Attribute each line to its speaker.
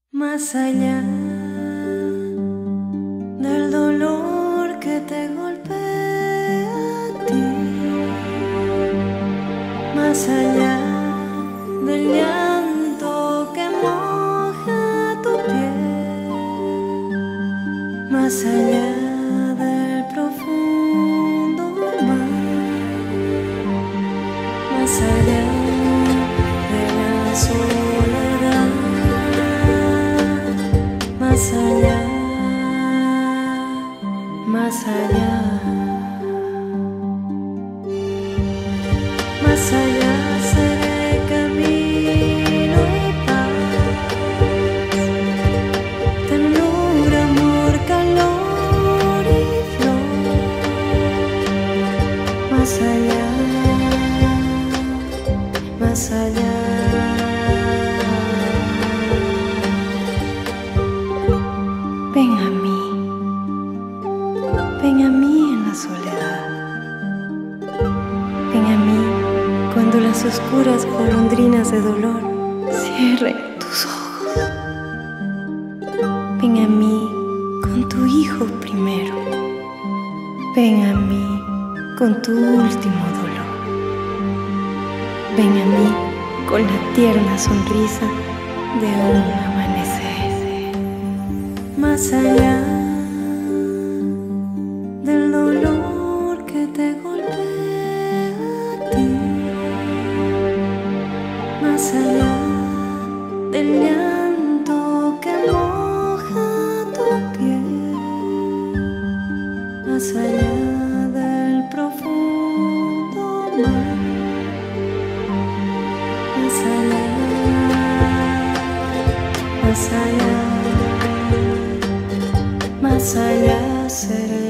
Speaker 1: Más allá del dolor que te golpea a ti, más allá del llanto que moja tu piel, más allá del profundo mar, más allá de la soledad, más allá, más allá, más allá seré camino y paz, ternura, amor, calor y flor, más allá, más allá. Ven a mí en la soledad. Ven a mí cuando las oscuras golondrinas de dolor cierren tus ojos. Ven a mí con tu hijo primero. Ven a mí con tu último dolor. Ven a mí con la tierna sonrisa de un amanecer. Más allá del dolor que te golpea a ti, más allá del llanto que moja tu piel, más allá del profundo mar, más allá, más allá, más allá seré.